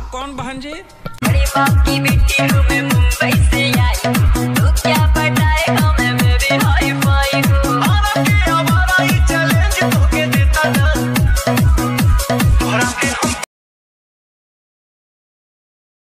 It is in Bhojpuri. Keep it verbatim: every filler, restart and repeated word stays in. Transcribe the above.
आप कौन बहन जी? बड़े बाप की बेटी हूँ मैं, मुंबई से